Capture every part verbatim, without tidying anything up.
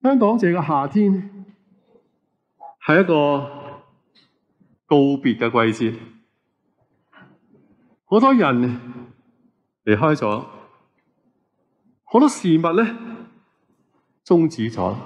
香港這個夏天係一個告別嘅季節，好多人離開咗，好多事物咧終止咗。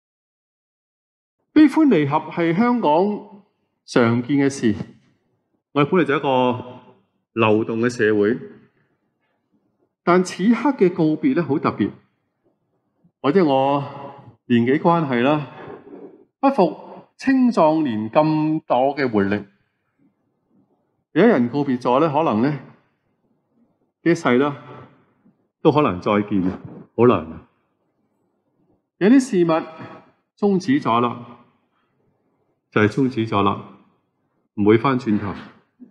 悲歡離合係香港常見嘅事，我哋本嚟就係一個流動嘅社會，但此刻嘅告別咧好特別，或者我年紀關係啦，不復青壯年咁多嘅活力。有啲人告別咗咧，可能咧一世啦都可能再見，好難。有啲事物終止咗啦，就係終止咗啦，唔會翻轉頭。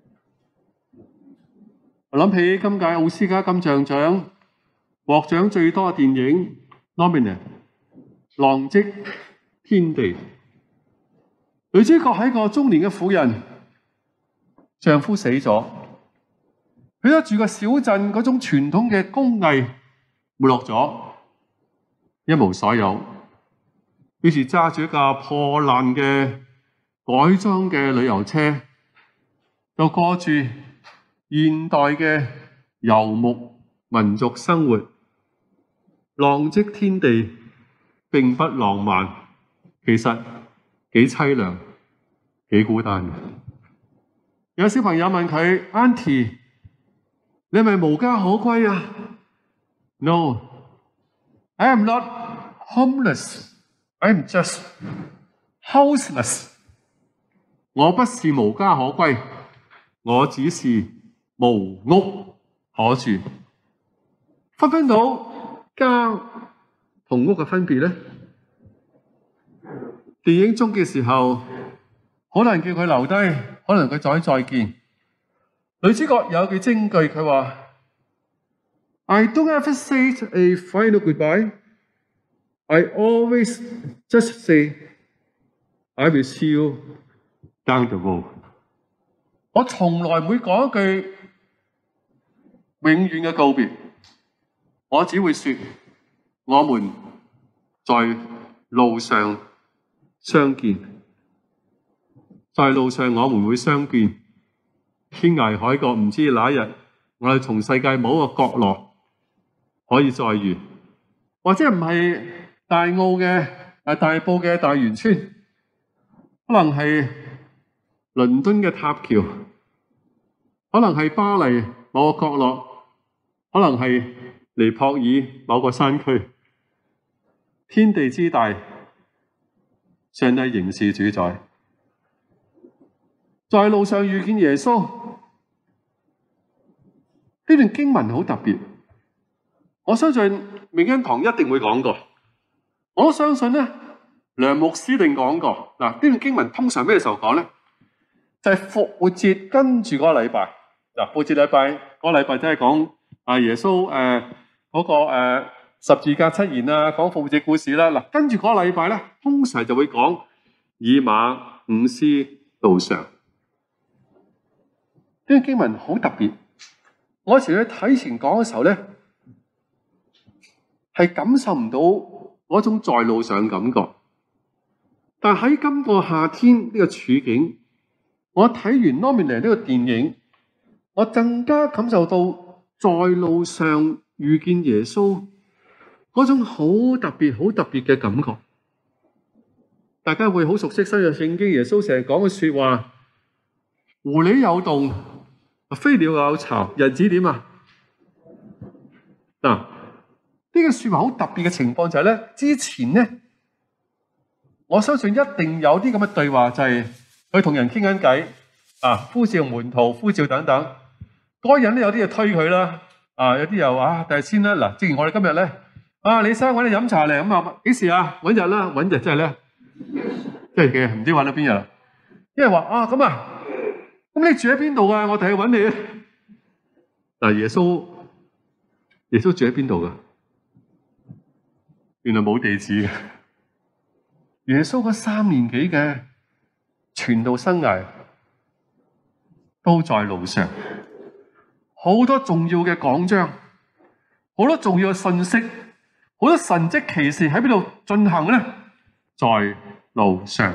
我諗起今屆奧斯卡金像獎獲獎最多嘅電影 nominee《浪跡天地》，女主角係一個中年嘅婦人，丈夫死咗，佢一住個小鎮嗰種傳統嘅工藝沒落咗，一無所有，於是揸住一架破爛嘅改裝嘅旅遊車，就過住現代嘅游牧民族生活。浪跡天地並不浪漫，其實幾淒涼，幾孤單嘅。有小朋友問佢 Auntie， 你係咪無家可歸啊？ No， I am not homeless， I am just houseless。 我不是無家可歸，我只是無屋可住。分唔分到家同屋嘅分別呢？電影終結時候，可能叫佢留低，可能佢再再見。女主角有句金句，佢話 I don't ever say a final goodbye， I always just say I will see you down the road。 我從來唔會講一句永遠嘅告別，我只會說我們在路上相見，在路上我們會相見。天涯海角，唔知哪一日我哋從世界某一個角落可以再遇，或者唔係大澳嘅誒大埔嘅大元村，可能係倫敦嘅塔橋，可能係巴黎某個角落，可能係尼泊爾某個山區。天地之大，上帝仍是主宰。在路上遇見耶穌，呢段經文好特別。我相信明恩堂一定會講過，我都相信咧梁牧師定講過。嗱，呢段經文通常咩時候講咧？就係、是、復活節跟住嗰個禮拜。嗱，復活節禮拜嗰個禮拜真係講啊耶穌誒嗰、呃那個誒、呃、十字架七言啊，講復活節故事啦。嗱，跟住嗰個禮拜咧，通常就會講以馬忤斯路上。呢段經文好特別。我以前去睇前講嘅時候咧，係感受唔到嗰種在路上嘅感覺。但喺今個夏天呢個處境，我睇完 nominee 呢個電影，我更加感受到在路上遇見耶穌嗰種好特別、好特別嘅感覺。大家會好熟悉新約聖經，耶穌成日講嘅說話：狐狸有洞，飛鳥有巢，人子點啊？嗱，呢個說話好特別嘅情況就係咧，之前咧，我相信一定有啲咁嘅對話，就係佢同人傾緊偈，啊，呼召門徒，呼召等等。嗰個人咧有啲就推佢啦，啊，有啲又啊，第日先啦。嗱，正如我哋今日咧，啊，李生揾你飲茶嚟，咁啊，幾時啊？揾日啦，揾日真係咧，真係嘅，唔知揾到邊日啦。因為話啊，咁啊。咁你住喺邊度啊？我哋去揾你啊！嗱，耶穌耶穌住喺邊度噶？原來冇地址嘅。耶穌嗰三年幾嘅傳道生涯都在路上，好多重要嘅講章，好多重要嘅信息，好多神蹟奇事喺邊度進行咧？ 在路上。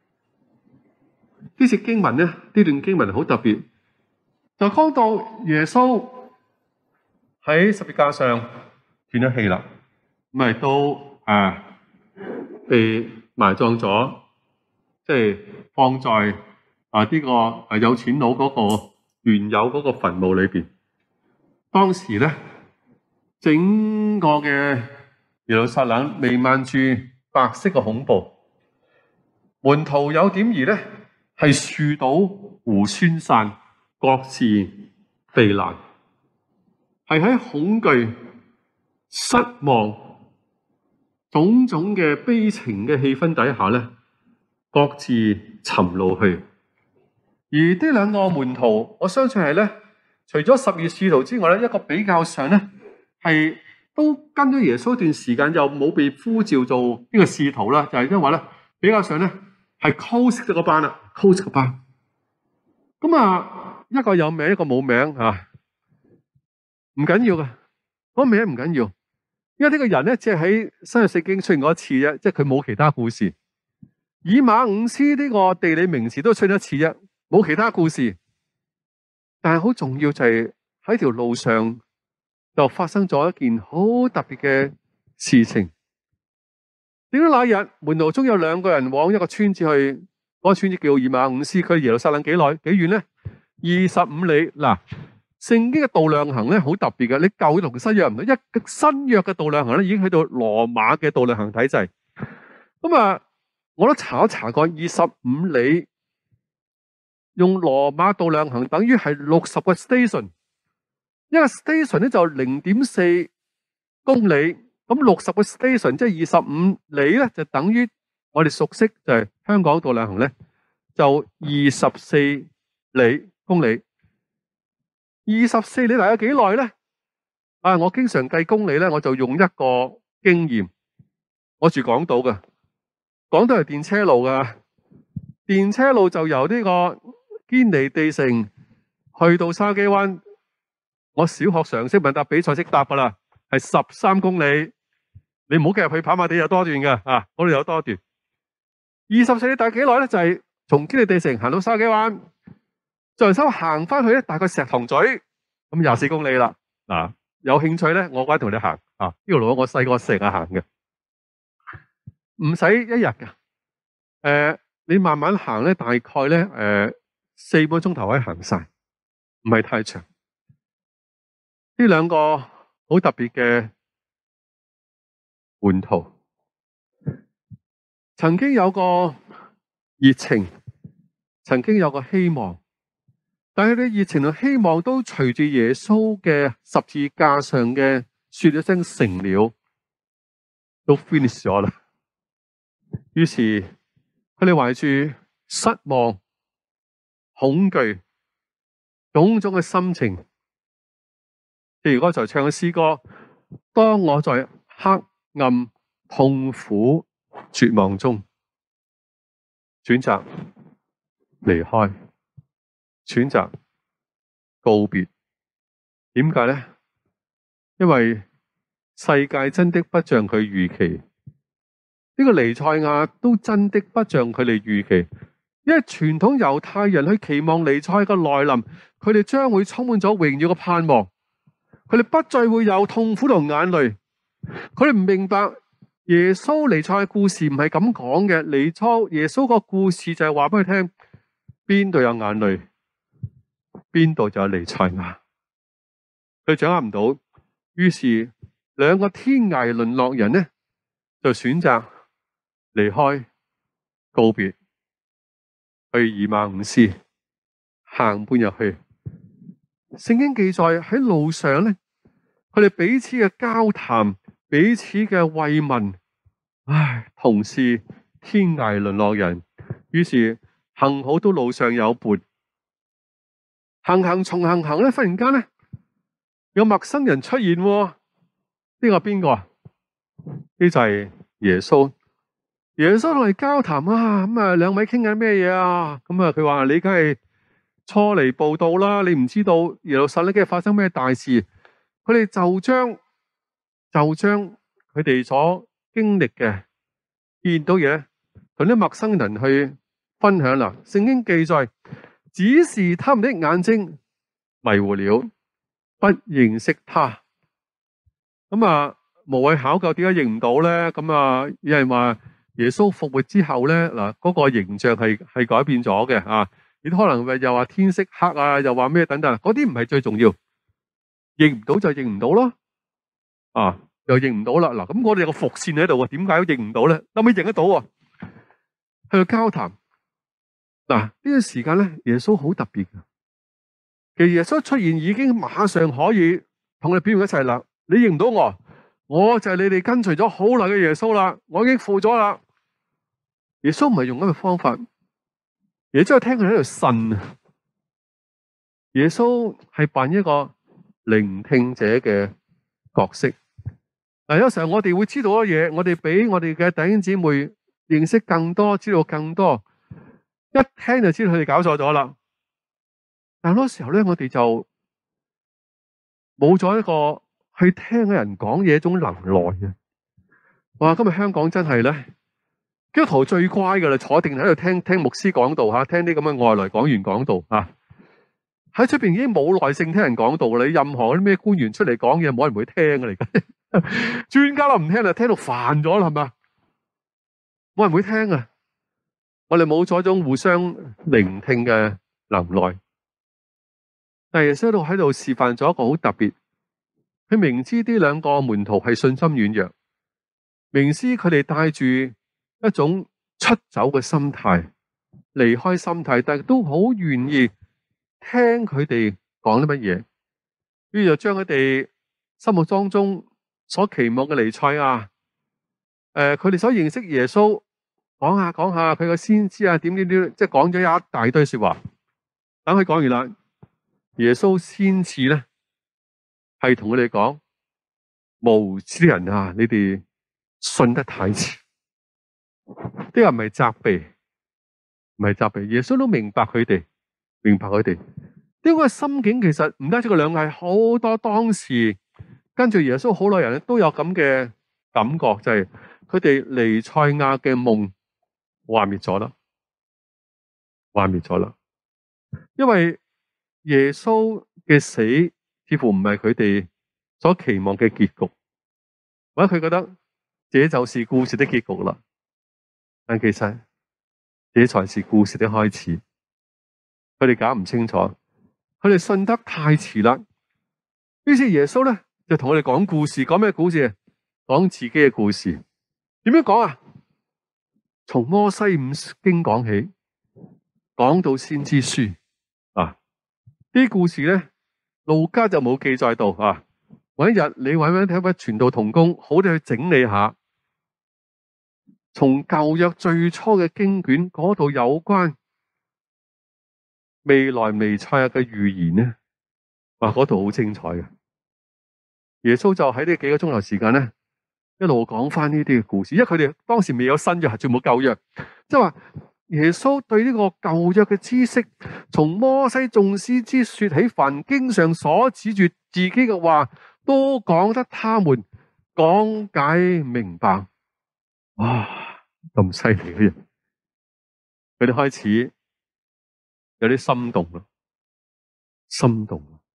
呢節經文咧，呢段經文好特別，就講到耶穌喺十字架上斷咗氣啦，咁咪都啊被埋葬咗，即係放在啊呢個啊有錢佬嗰個原有嗰個墳墓裏邊。當時咧，整個嘅耶路撒冷彌漫住白色嘅恐怖，門徒有點兒咧係樹倒猢猻散，各自避難，係喺恐懼、失望、種種嘅悲情嘅氣氛底下咧，各自尋路去。而呢兩個門徒，我相信係咧，除咗十二使徒之外咧，一個比較上咧係都跟咗耶穌一段時間，又冇被呼召做呢個使徒啦，就係因為咧比較上咧係 close 咗個班啦 ，close 個班。咁啊，一個有名，一個冇名啊，唔緊要噶，嗰個名唔緊要，因為呢個人咧只係喺新約聖經出現過一次啫，即係佢冇其他故事。以馬忤斯呢個地理名詞都出現一次啫，冇其他故事。但係好重要就係喺條路上就發生咗一件好特別嘅事情。點解那日門徒中有兩個人往一個村子去，嗰、那個村子叫以馬忤斯，佢耶路撒冷幾耐幾遠咧？二十五里。嗱，聖經嘅度量衡咧好特別嘅，你舊約同新約唔同，一新約嘅度量衡咧已經去到羅馬嘅度量衡體制。咁啊，我都查一查過，二十五里用羅馬度量衡等於係六十個 station， 一個 station 咧就零點四公里，咁六十個 station 即係二十五里咧，就等於我哋熟悉就係香港度量衡咧，就二十四里公里。二十四里大概幾耐咧？啊，我經常計公里咧，我就用一個經驗。我住港島嘅，港島係電車路噶，電車路就由呢個堅尼地城去到筲箕灣。我小學常識問答比賽識答噶啦，係十三公里。你唔好計入去跑馬地有多段嘅啊，嗰度有多段。二十四里大概幾耐咧？就係、是、從堅尼地城行到筲箕灣，再收行翻去咧，大概石塘咀咁廿四公里啦。嗱、啊，有興趣咧，我嗰日同你行啊，呢條路我細個成日行嘅，唔使一日嘅。誒、呃，你慢慢行咧，大概咧誒四個鐘頭可以行晒，唔係太長。呢兩個好特別嘅門徒，曾經有個熱情，曾經有個希望，但係啲熱情同希望都隨住耶穌嘅十字架上嘅說一聲成了，都 finish 咗啦。於是佢哋懷住失望、恐懼、種種嘅心情，譬如剛才唱嘅詩歌，當我在黑暗、痛苦、絕望中選擇離開，選擇告別。點解咧？因為世界真的不像佢預期，呢個彌賽亞都真的不像佢哋預期。因為傳統猶太人去期望彌賽亞嘅來臨，佢哋將會充滿咗榮耀嘅盼望，佢哋不再會有痛苦同眼淚。佢哋唔明白耶穌彌賽亞嘅故事唔係咁講嘅。彌賽耶穌個故事就係話俾佢聽，邊度有眼淚，邊度就有彌賽亞。佢掌握唔到，於是兩個天涯淪落人呢，就選擇離開，告別，去以馬忤斯行半日去。聖經記載喺路上咧，佢哋彼此嘅交談，彼此嘅慰問，唉，同是天涯淪落人。於是幸好都路上有伴，行行重行行咧，忽然間咧有陌生人出現。呢個邊個啊？呢就係耶穌。耶穌同佢哋交談啊，咁啊兩位傾緊咩嘢啊？咁啊佢話你梗係初嚟報道啦，你唔知道耶路撒冷嘅發生咩大事。佢哋就將就將佢哋所經歷嘅見到嘢同啲陌生人去分享啦。聖經記載，只是他們的眼睛迷糊了，不認識他。咁啊，無謂考究點解認唔到咧？咁啊，有人話耶穌復活之後咧，嗱、那、嗰個形象係係改變咗嘅啊！亦都可能又話天色黑啊，又話咩等等，嗰啲唔係最重要，認唔到就認唔到咯。啊，又認唔到啦。嗱，咁我哋有個伏線喺度啊，點解都認唔到咧？後尾認得到啊，去到交談。嗱，呢個時間咧，耶穌好特別嘅。其實耶穌出現已經馬上可以同你表現一齊啦。你認唔到我，我就係你哋跟隨咗好耐嘅耶穌啦。我已經付咗啦。耶穌唔係用咁嘅方法，耶穌係聽佢喺度呻啊。耶穌係扮一個聆聽者嘅角色。嗱，有時候我哋會知道嘅嘢，我哋比我哋嘅弟兄姊妹認識更多，知道更多，一聽就知道佢哋搞錯咗啦。但係好多時候咧，我哋就冇咗一個去聽嘅人講嘢一種能耐嘅。哇！今日香港真係咧，基督徒最乖噶啦，坐定喺度聽聽牧師講道吓，聽啲咁嘅外來講員講道吓。喺出邊已經冇耐性聽人講道啦。你任何啲咩官員出嚟講嘢，冇人會聽嘅嚟嘅。專家都唔聽啦，聽到煩咗啦，係咪？冇人會聽啊！我哋冇咗一種互相聆聽嘅能耐。但係耶穌喺度喺度示範咗一個好特別。佢明知呢兩個門徒係信心軟弱，明知佢哋帶住一種出走嘅心態，離開心態，但係都好願意聽佢哋講啲乜嘢，於是就將佢哋心目當中所期望嘅彌賽亞，誒，佢哋所認識耶穌，講下講下佢個先知啊，點點點，即係講咗一大堆說話。等佢講完啦，耶穌先至咧係同佢哋講：無知人啊，你哋信得太遲。呢個唔係責備，唔係責備。耶穌都明白佢哋，明白佢哋。呢個心境其實唔單止佢兩個，係好多當時跟住耶穌好多人都有咁嘅感覺，就係佢哋彌賽亞嘅夢幻滅咗啦，幻滅咗啦。因為耶穌嘅死似乎唔係佢哋所期望嘅結局，或者佢覺得這就是故事的結局啦。但其實這才是故事的開始。佢哋搞唔清楚，佢哋信得太遲啦。於是耶穌咧就同我哋講故事，講咩故事？講自己嘅故事。點樣講啊？從摩西五經講起，講到先知書啊。啲故事咧，路加就冇記載到啊。搵一日你搵搵睇下傳道同工，好哋去整理下。從舊約最初嘅經卷嗰度有關未來彌賽亞嘅預言咧，哇，嗰度好精彩嘅。耶穌就喺呢幾個鐘頭時間咧，一路講翻呢啲嘅故事，因為佢哋當時未有新約，係全部舊約，即係話耶穌對呢個舊約嘅知識，從摩西眾先知說起，凡經上所指住自己嘅話，都講得他們講解明白。哇，咁犀利嘅人，佢哋開始有啲心動啦，心動啦。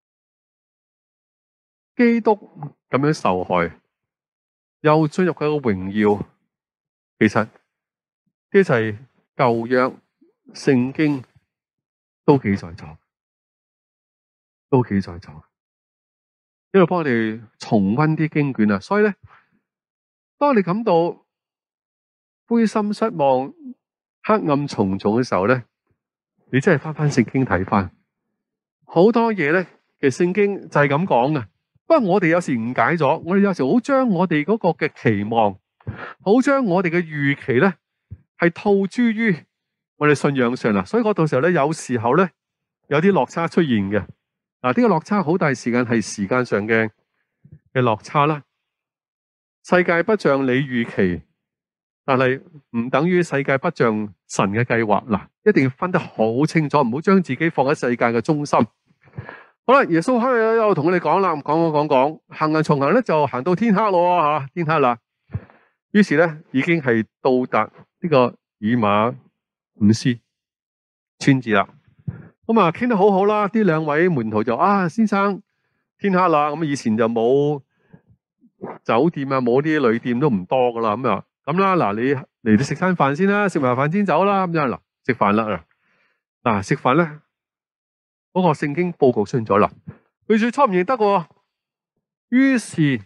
基督咁樣受害，又進入佢嘅榮耀，其實呢就係舊約聖經都記載咗，都記載咗。呢度幫我哋重溫啲經卷啊，所以咧，當你感到灰心失望、黑暗重重嘅時候咧，你真係翻翻聖經睇翻，好多嘢咧，其實聖經就係咁講嘅。不過我哋有時誤解咗，我哋有時好將我哋嗰個嘅期望，好將我哋嘅預期咧，係套諸於我哋信仰上啦。所以嗰到時候咧，有時候咧有啲落差出現嘅。嗱，呢個落差好大時間係時間上嘅嘅落差啦。世界不像你預期。但係唔等於世界不像神嘅計劃。嗱，一定要分得好清楚，唔好將自己放喺世界嘅中心。好啦，耶穌喺度又同我哋講啦，講講講講，行行重行咧就行到天黑咯吓，天黑啦。於是咧已經係到達呢個以馬忤斯簽字啦。咁啊，傾得好好啦。啲兩位門徒就啊，先生天黑啦，咁以前就冇酒店啊，冇啲旅店都唔多噶啦。咁啊，咁啦，嗱，你嚟到食餐飯先啦，食埋飯先走啦。咁樣嗱，食飯啦。嗱，食飯咧，嗰個聖經報告出現咗啦。佢最初唔認得喎，於是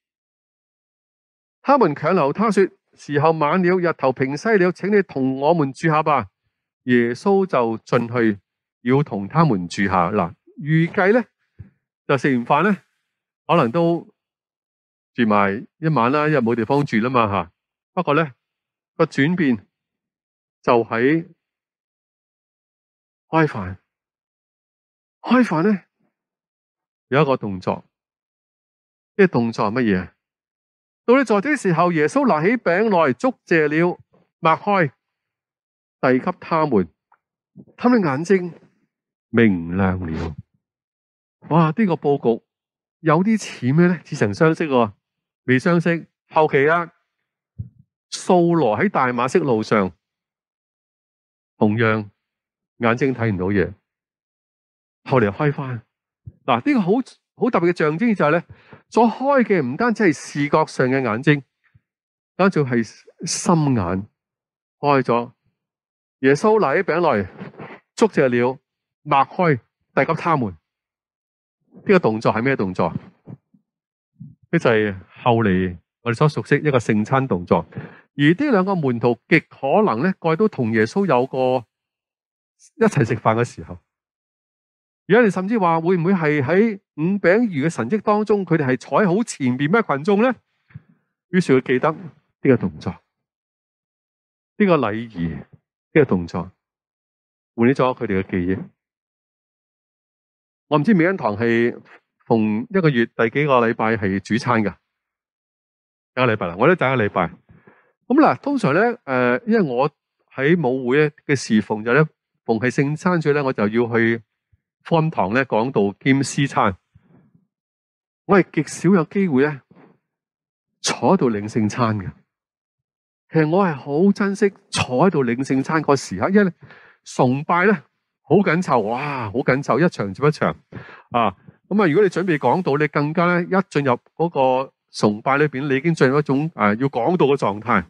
他們強留他說：時候晚了，日頭平西了，請你同我們住下吧。耶穌就進去要同他們住下。嗱，預計咧就食完飯咧，可能都住埋一晚啦，因為冇地方住啦嘛吓。不過咧個轉變就喺開飯，開飯咧有一個動作，呢個動作係乜嘢？到你在這時候，耶穌拿起餅來，祝謝了，擘開，遞給他們，他們眼睛明亮了。哇！呢、這個佈局有啲似咩咧？似曾相識喎，未相識。後期啊，掃羅喺大馬色路上，同樣眼睛睇唔到嘢，後嚟開翻。嗱，呢個好好特別嘅象徵就係咧，所開嘅唔單止係視覺上嘅眼睛，更仲係心眼開咗。耶穌拿起餅來，祝謝了，擘開，遞給他們。呢個動作係咩動作？呢就係後嚟我哋所熟悉一個聖餐動作。而呢兩個門徒極可能咧，個都同耶穌有過一齊食飯嘅時候。而家你甚至話會唔會係喺五餅魚嘅神蹟當中，佢哋係坐喺好前邊咩群眾咧？於是佢記得呢個動作，呢、這個禮儀，呢、這個動作，喚起咗佢哋嘅記憶。我唔知美恩堂係逢一個月第幾個禮拜係主餐噶？一個禮拜啦，我都第一個禮拜。咁嗱，通常咧，誒、呃，因為我喺母會嘅侍奉就咧，逢係聖餐主咧，我就要去福音堂咧講道兼司餐。我係極少有機會咧坐喺度領聖餐嘅。其實我係好珍惜坐喺度領聖餐嗰時刻，因為崇拜咧好緊湊，哇，好緊湊，一場接一場啊。咁啊，如果你準備講道，你更加咧一進入嗰個崇拜裏邊，你已經進入一種誒、啊、要講道嘅狀態。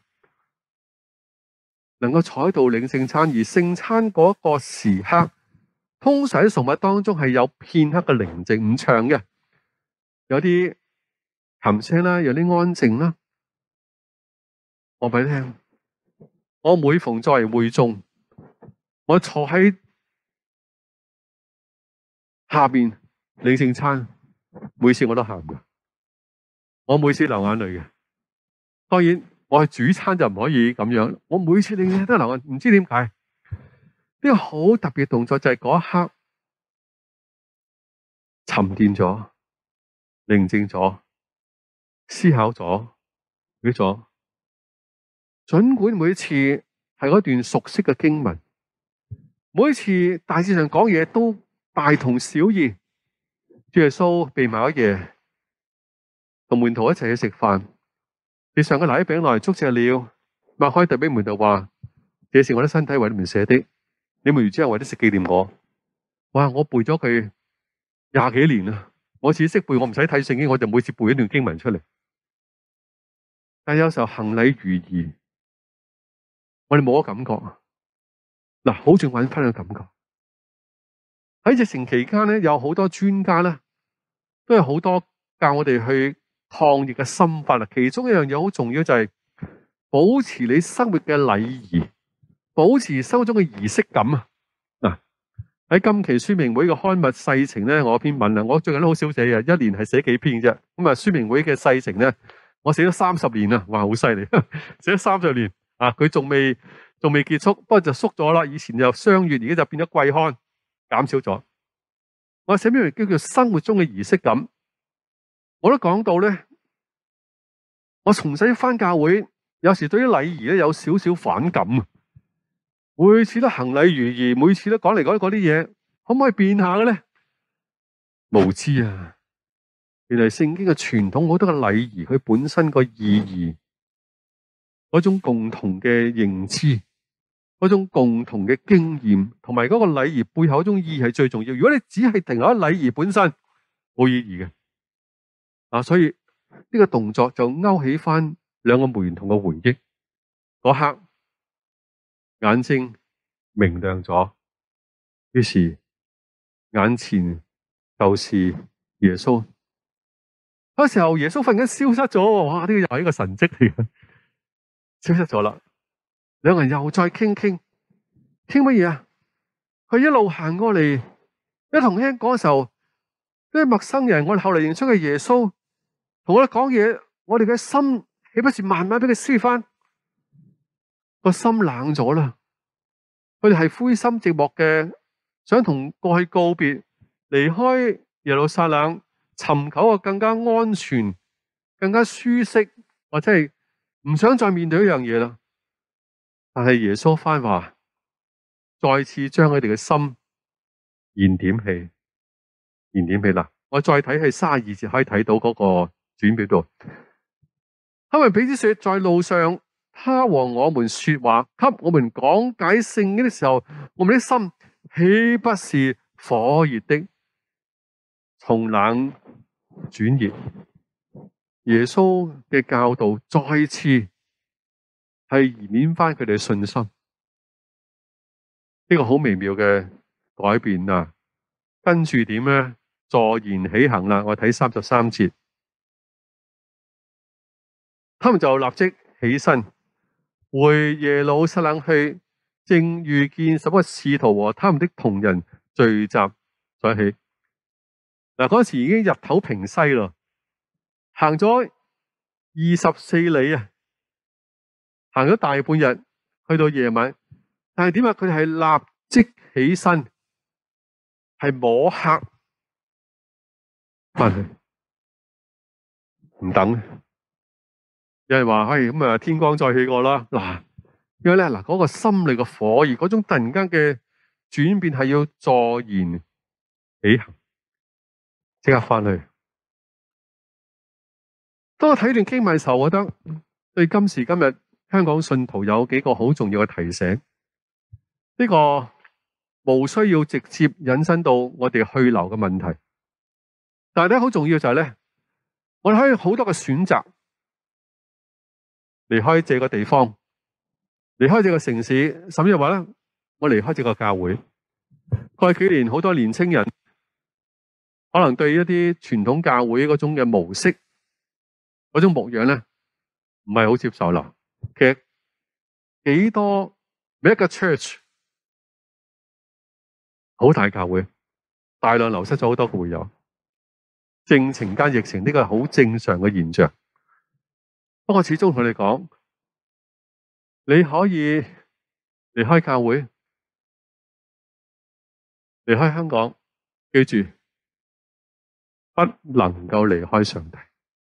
能夠坐喺度領聖餐，而聖餐嗰個時刻，通常喺崇拜當中係有片刻嘅寧靜，唔長嘅，有啲琴聲啦，有啲安靜啦。我俾你聽，我每逢作為會眾，我坐喺下邊領聖餐，每次我都喊㗎，我每次流眼淚嘅。當然。我係主餐就唔可以咁樣，我每次領聖都流眼淚，唔知點解。呢個好特別嘅動作就係嗰一刻沉澱咗、寧靜咗、思考咗、咗咗。儘管每一次係嗰段熟悉嘅經文，每一次大致上講嘢都大同小異。主耶穌備埋一夜，同門徒一齊去食飯。你上個拿起餅來，祝謝了，擘開遞俾門徒話：這是我的身體，為你們捨的，你們如此行，為的是紀念我。哇！我背咗佢廿幾年啦，我只識背，我唔使睇聖經，我就每次背一段經文出嚟。但有時候行禮如儀，我哋冇咗感覺啊！嗱，好似揾翻個感覺。喺疫情期間咧，有好多專家咧，都有好多教我哋去抗疫嘅心法啦，其中一樣嘢好重要就係保持你生活嘅禮儀，保持生活中嘅儀式感啊！嗱，喺今期宣明會嘅刊物世情咧，我篇文啊，我最近都好少寫嘅，一年係寫幾篇啫。咁啊，宣明會嘅世情咧，我寫咗三十年啦，哇，好犀利，寫咗三十年啊！佢仲未仲未結束，不過就縮咗啦。以前就雙月，而家就變咗季刊，減少咗。我寫篇文叫做生活中嘅儀式感。我都講到咧，我從細返教會，有時對於禮儀咧有少少反感啊！每次都行禮如儀，每次都講嚟講去嗰啲嘢，可唔可以變下嘅咧？無知啊！原來聖經嘅傳統好多嘅禮儀，佢本身個意義，嗰種共同嘅認知， 嗰種共同嘅經驗，同埋嗰個禮儀背後嗰種意義係最重要。如果你只係停留喺禮儀本身，冇意義嘅。啊，所以呢個動作就勾起翻兩個門徒嘅回憶。嗰刻眼睛明亮咗，於是眼前就是耶穌。嗰時候耶穌忽然間消失咗，哇！呢個又係一個神蹟嚟嘅，消失咗啦。兩個人又再傾傾，傾乜嘢啊？佢一路行過嚟，一同聽講嘅時候，呢啲陌生人，我哋後嚟認出嘅耶穌，同我哋講嘢，我哋嘅心豈不是慢慢俾佢撕翻？個心冷咗啦。佢哋係灰心寂寞嘅，想同過去告別，離開耶路撒冷，尋求個更加安全、更加舒適，或者係唔想再面對一樣嘢啦。但係耶穌翻話，再次將佢哋嘅心燃點起，燃點起啦。我再睇係三十二節可以睇到嗰個轉變度。他們彼此說，在路上，他和我們說話，給我們講解聖經的時候，我們的心豈不是火熱的，從冷轉熱。耶穌嘅教導再次係燃點翻佢哋嘅信心，呢個好微妙嘅改變啊！跟住點咧？坐言起行啦！我睇三十三節，他們就立即起身回耶路撒冷去，正遇見十個使徒和他們的同人聚集在一起。嗱，嗰時已經日頭平西咯，行咗二十四里啊，行咗大半日，去到夜晚，但係點啊？佢哋係立即起身，係摸黑翻去，唔等。有人話：係咁啊，天光再起過啦。嗱，因為咧嗱，嗰個心裏嘅火熱，嗰種突然間嘅轉變係要坐言起行，即刻翻去。當我睇段經文嘅時候，我覺得對今時今日香港信徒有幾個好重要嘅提醒。呢個無需要直接引申到我哋去留嘅問題，但係咧好重要就係咧，我哋可以好多嘅選擇離開這個地方，離開這個城市，甚至話咧，我離開這個教會。過去幾年，好多年青人可能對一啲傳統教會嗰種嘅模式，嗰種牧養咧，唔係好接受啦。其實幾多每一個 church 好大教會，大量流失咗好多會友，政情加疫情呢個係好正常嘅現象。不過始終同你講，你可以離開教會，離開香港，記住不能夠離開上帝，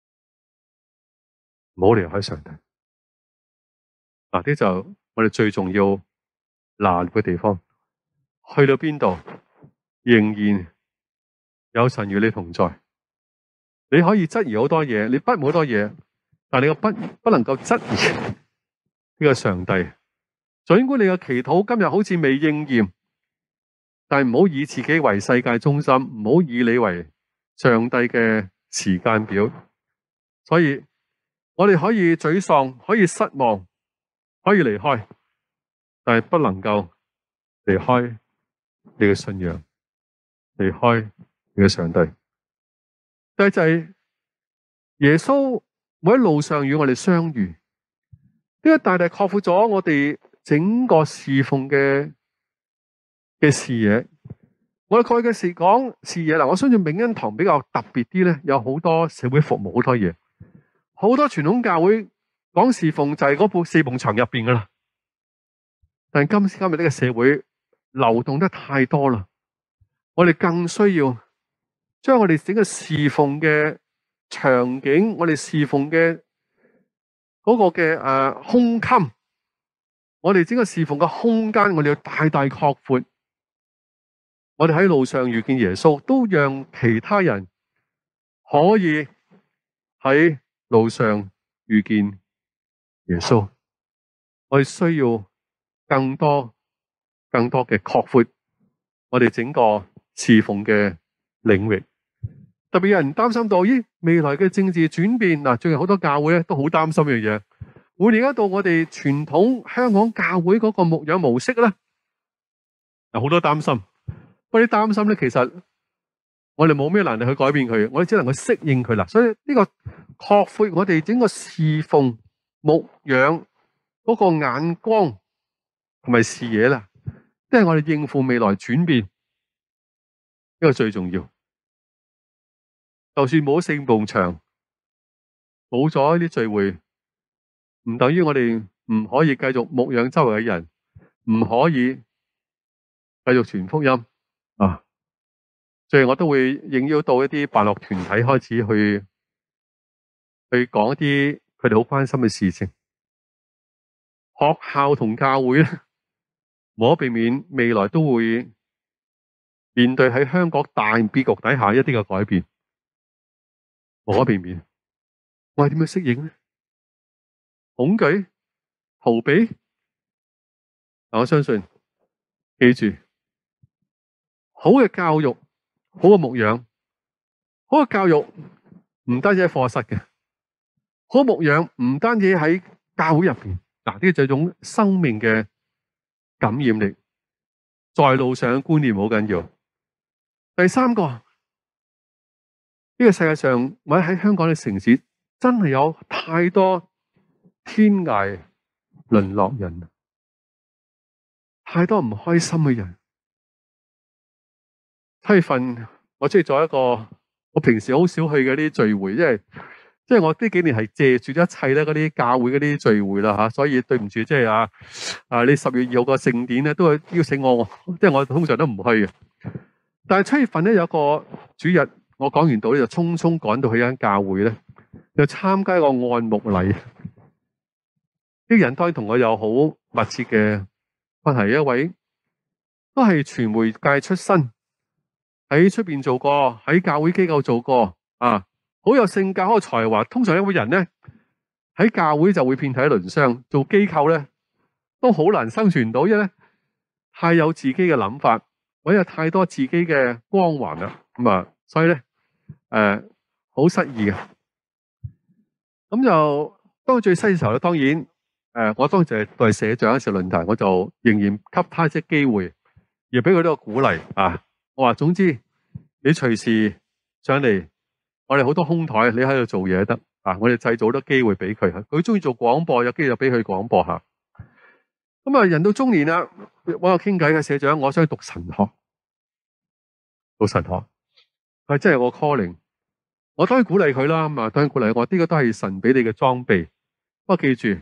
唔好離開上帝。嗱，呢就我哋最重要拿捏嘅地方。去到邊度，仍然有神與你同在。你可以質疑好多嘢，你不好多嘢，但你個不不能夠質疑呢個上帝。儘管你嘅祈禱今日好似未應驗，但係唔好以自己為世界中心，唔好以你為上帝嘅時間表。所以我哋可以沮喪，可以失望，可以離開，但係不能夠離開你嘅信仰，離開你嘅上帝。第一就係耶穌會喺路上與我哋相遇，呢個大大擴闊咗我哋整個侍奉嘅嘅視野。我哋過去嘅事講視野啦，我相信永恩堂比較特別啲咧，有好多社會服務好多嘢，好多傳統教會講侍奉就係嗰部四埲牆入邊噶啦。但係今時今日呢個社會流動得太多啦，我哋更需要將我哋整個侍奉嘅場景，我哋侍奉嘅嗰個嘅誒胸襟，我哋整個侍奉嘅空間，我哋要大大擴闊。我哋喺路上遇見耶穌，都讓其他人可以喺路上遇見耶穌。我哋需要更多、更多嘅擴闊我哋整個侍奉嘅領域。特別有人擔心到，咦，未來嘅政治轉變嗱，最近好多教會咧都好擔心呢樣嘢，會影響到我哋傳統香港教會嗰個牧養模式咧，有好多擔心。不過啲擔心咧，其實我哋冇咩能力去改變佢，我哋只能夠適應佢啦。所以呢個擴闊我哋整個侍奉牧養嗰個眼光同埋視野啦，即係我哋應付未來轉變，呢個最重要。就算冇聖墳場，冇咗呢啲聚會，唔等於我哋唔可以繼續牧養周圍嘅人，唔可以繼續傳福音啊！所以我都會應邀到一啲辦學團體開始去去講一啲佢哋好關心嘅事情。學校同教會咧，無可避免未來都會面對喺香港大變局底下一啲嘅改變。無可避免，我係點樣適應呢？恐懼、逃避？我相信，記住，好嘅教育、好嘅牧養、好嘅教育唔單止喺課室嘅，好嘅牧養唔單止喺教會入邊。嗱，呢個就係一種生命嘅感染力，在路上嘅觀念好緊要。第三個。呢個世界上，或者喺香港嘅城市，真係有太多天涯淪落人，太多唔開心嘅人。七月份我中意做一個我平時好少去嘅啲聚會，因為即係我呢幾年係借住一切咧嗰啲教會嗰啲聚會啦吓，所以對唔住，即係啊啊你十月二號個聖典咧都會邀請我，即係我通常都唔去嘅。但係七月份咧有個主日。我講完道咧，就匆匆趕到去一間教會咧，就參加一個按牧禮。啲人當然同我有好密切嘅關係，一位都係傳媒界出身，喺出邊做過，喺教會機構做過，啊，好有性格，好有才華。通常一個人咧喺教會就會遍體鱗傷，做機構咧都好難生存到，因為咧太有自己嘅諗法，或者有太多自己嘅光環啦，咁啊，所以咧。誒，好失意嘅，咁就當佢最犀嘅時候咧，當然誒、呃，我當時係代社長一次論壇，我就仍然給他一啲機會，而俾佢呢個鼓勵啊！我話總之你隨時上嚟，我哋好多空台，你喺度做嘢得啊！我哋製造好多機會俾佢，佢中意做廣播，有機會就俾佢廣播下。咁啊，人到中年啦，揾我傾偈嘅社長，我想去讀神學，讀神學。佢真係我 calling， 我當然鼓勵佢啦。咁啊，當然鼓勵我，呢個都係神俾你嘅裝備。不過記住，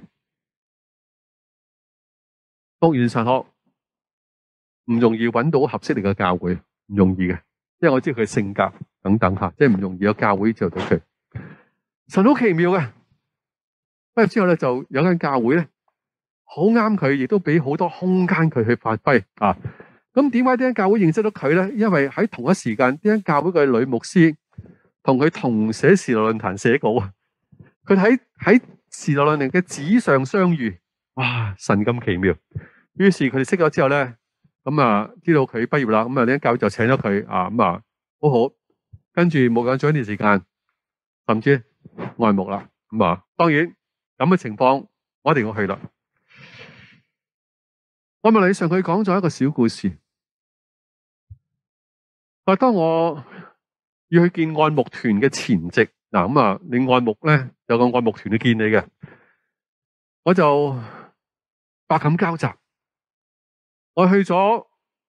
讀完神學唔容易揾到合適你嘅教會，唔容易嘅，因為我知佢性格等等吓，即係唔容易有教會接到佢。神好奇妙嘅，畢業之後咧就有間教會咧，好啱佢，亦都俾好多空間佢去發揮啊。咁點解呢間教會認識到佢咧？因為喺同一時間，呢間教會嘅女牧師同佢同寫時代論壇寫稿啊！佢喺喺時代論壇嘅紙上相遇，哇！神咁奇妙。於是佢哋識咗之後咧，咁啊知道佢畢業啦，咁啊呢間教會就請咗佢啊，咁啊好好。跟住冇講咗一段時間，甚至愛慕啦，咁啊當然咁嘅情況，我一定要去啦。我問你上佢講咗一個小故事，但係當我要去見按牧團嘅前夕，嗱咁啊，你按牧咧有個按牧團去見你嘅，我就百感交集。我去咗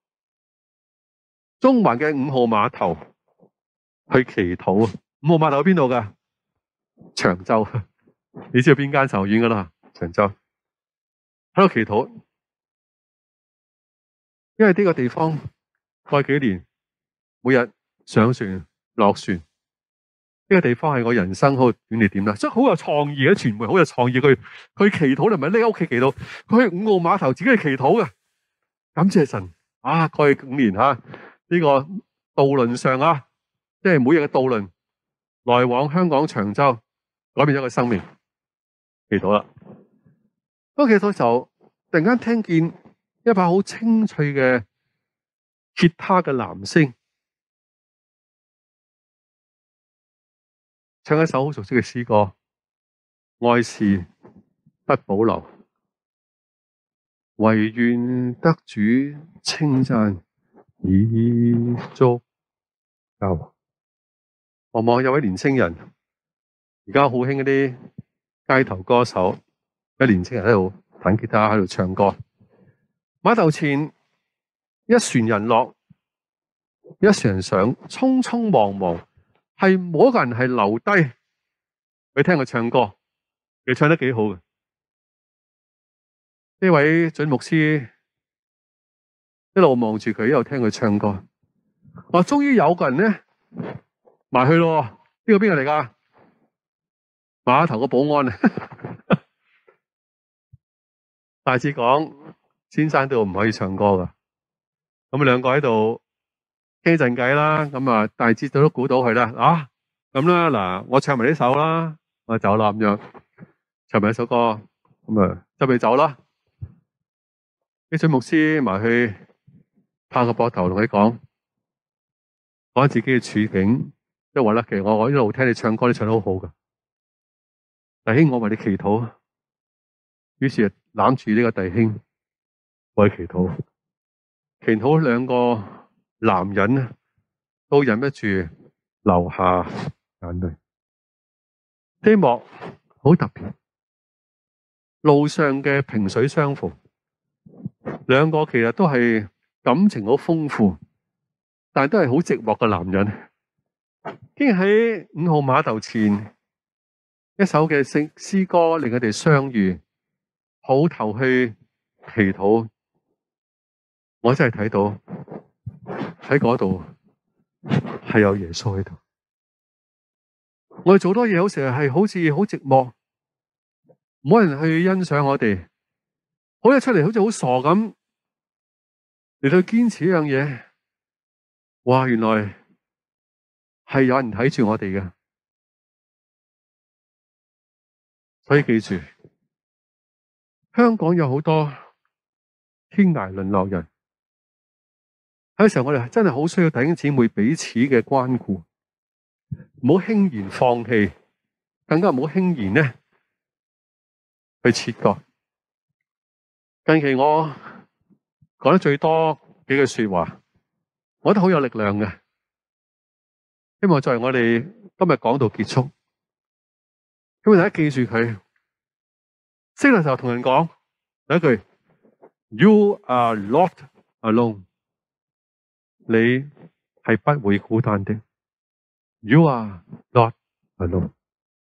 中環嘅五號碼頭去祈禱。五號碼頭喺邊度噶？長洲，你知道邊間神學院噶啦？長洲喺度祈禱。因為呢個地方過去幾年每日上船落船，呢個地方係我人生好轉捩點啦，所以好有創意嘅傳媒，好有創意。佢佢祈禱，你唔係匿喺屋企祈禱，佢去五號碼頭自己去祈禱嘅。感謝神啊！過去五年吓呢個渡輪上啊，即係每日嘅渡輪來往香港長洲，改變咗個生命。祈禱啦，當祈禱嘅時候，突然間聽見一把好清脆嘅吉他嘅男聲，唱一首好熟悉嘅詩歌，愛是不保留，唯願得主稱讚已足夠。望望有位年青人，而家好興嗰啲街頭歌手，有年青人喺度彈吉他，喺度唱歌。碼頭前一船人落，一船人上，匆匆忙忙，係冇一個人係留低去聽佢唱歌。佢唱得幾好嘅。呢位準牧師一路望住佢，一路聽佢唱歌。我終於有個人咧埋去咯，呢個邊個嚟噶？碼頭個保安啊！大致講，先生都唔可以唱歌噶。咁兩個喺度傾陣偈啦。咁啊，大致都估到佢啦。啊，咁啦，嗱，我唱埋呢首啦，我走啦咁樣，唱埋一首歌，咁啊，就俾走啦。呢位牧師埋去拍個膊頭同佢講，講自己嘅處境，即係話咧，其實我我一路聽你唱歌，你唱得好好噶。弟兄，我為你祈禱。於是攬住呢個弟兄，為祈禱。祈禱兩個男人都忍不住流下眼淚。呢幕好特別，路上嘅萍水相逢，兩個其實都係感情好豐富，但係都係好寂寞嘅男人。竟然喺五號碼頭前，一首嘅聖詩歌令佢哋相遇，抱頭去祈禱。我真係睇到喺嗰度係有耶穌喺度。我哋做多嘢，有時係好似好寂寞，冇人去欣賞我哋，好一出嚟好似好傻咁嚟到堅持一樣嘢。哇！原來係有人睇住我哋嘅，所以記住，香港有好多天涯淪落人。有時候我哋真係好需要弟兄姊妹彼此嘅關顧，唔好輕言放棄，更加唔好輕言呢去切割。近期我講得最多幾句說話，我覺得好有力量嘅。希望作為我哋今日講道結束，希望大家記住佢。識嘅時候同人講第一句 ：You are not alone。你係不會孤單的。You are not alone。呢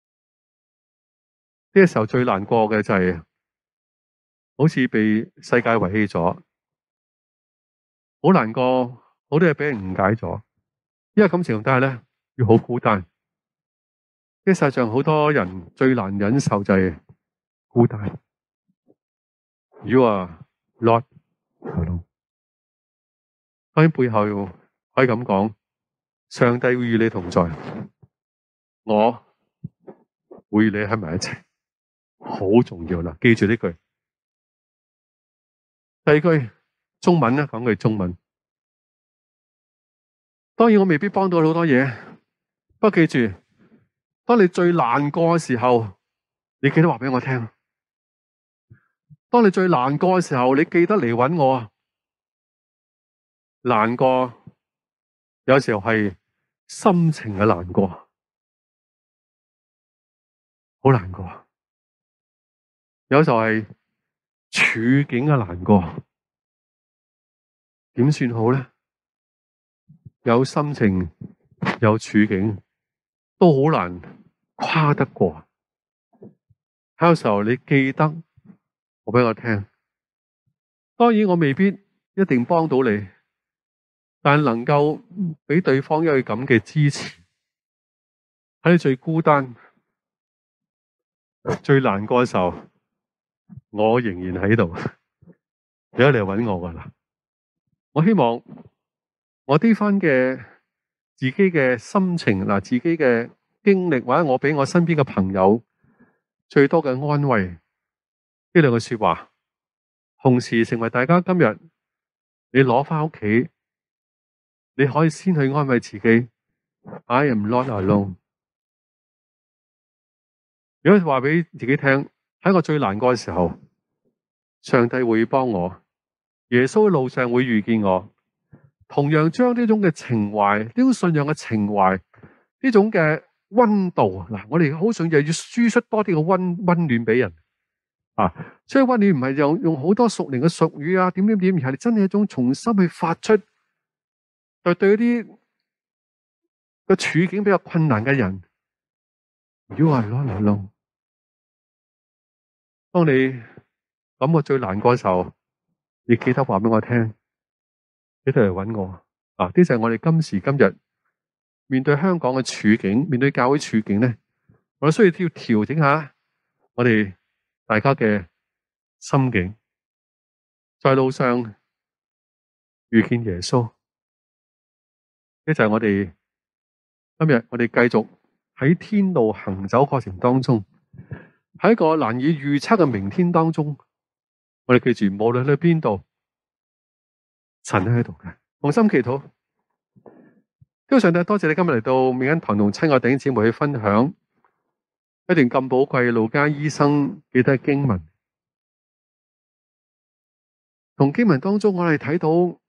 個時候最難過嘅就係，好似被世界遺棄咗，好難過，好多嘢俾人誤解咗。因為感情但係咧，要好孤單。呢個世上好多人最難忍受就係孤單。You are not alone。當然背後可以咁講，上帝會與你同在，我會與你喺埋一齊，好重要啦！記住呢句。第二句中文咧，講句中文。當然我未必幫到好多嘢，不過記住，當你最難過嘅時候，你記得話俾我聽。當你最難過嘅時候，你記得嚟搵我啊！難過，有時候係心情嘅難過，好難過。有時候係處境嘅難過，點算好咧？有心情，有處境，都好難跨得過。有時候你記得我俾我聽，當然我未必一定幫到你。但能夠俾對方一個咁嘅支持，喺你最孤單、最難過嘅時候，我仍然喺度，你一嚟搵我噶啦。我希望我呢番嘅自己嘅心情嗱，自己嘅經歷，或者我俾我身邊嘅朋友最多嘅安慰，呢兩句說話同時成為大家今日你攞返屋企，你可以先去安慰自己 I am not alone。 如果話俾自己聽，喺我最難過嘅時候，上帝會幫我，耶穌路上會遇見我，同樣將呢種嘅情懷，呢種信仰嘅情懷，呢種嘅溫度，嗱，我哋好想就要輸出多啲嘅溫溫暖俾人啊！所以溫暖唔係用用好多屬靈嘅術語啊，點點點，而係你真係一種從心去發出，就對一啲個處境比較困難嘅人 ，You are not alone。當你感覺最難過嘅時候，你記得話俾我聽，你哋嚟揾我啊！呢就係我哋今時今日面對香港嘅處境，面對教會處境咧，我哋需要要調整下我哋大家嘅心境，在路上遇見耶穌，呢就係我哋今日我哋繼續喺天路行走過程當中，喺一個難以預測嘅明天當中，我哋記住，無論去邊度，神都喺度嘅。同心祈禱，多謝上帝，多謝你今日嚟到美恩堂同親愛弟兄姊妹去分享一段咁寶貴路加醫生記得經文。從經文當中，我哋睇到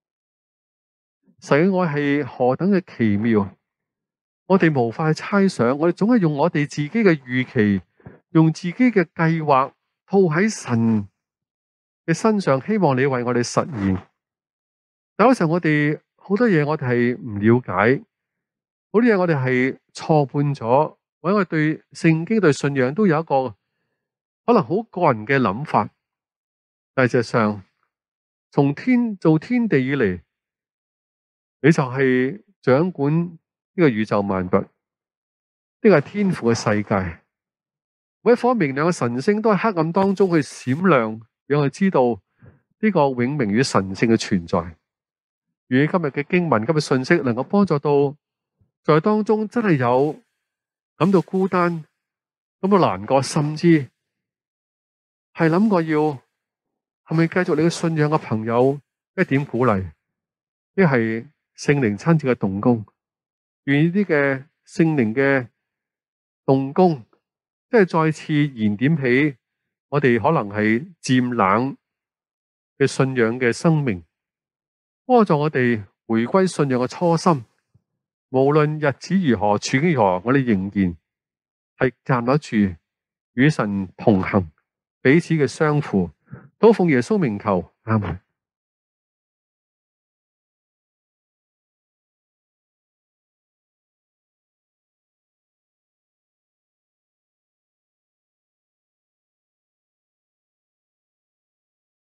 神嘅愛係何等嘅奇妙，我哋無法去猜想，我哋總係用我哋自己嘅預期，用自己嘅計劃套喺神嘅身上，希望你為我哋實現。但有時候我哋好多嘢我哋係唔了解，好多嘢我哋係錯判咗，或者我哋對聖經對信仰都有一個可能好個人嘅諗法。但係事實上，從天造天地以嚟，你就係掌管呢個宇宙萬物，呢個係天父嘅世界。每一顆明亮嘅晨星都喺黑暗當中去閃亮，讓我哋知道呢個永明與神聖嘅存在。願今日嘅經文、今日信息能夠幫助到在當中真係有感到孤單、感到難過，甚至係諗過要係咪繼續你嘅信仰嘅朋友一點鼓勵，一係聖靈親自嘅動工，願呢啲嘅聖靈嘅動工，即係再次燃點起我哋可能係漸冷嘅信仰嘅生命，幫助我哋回歸信仰嘅初心。無論日子如何，處境如何，我哋仍然係站得住，與神同行，彼此嘅相扶。都奉耶穌名求，阿們。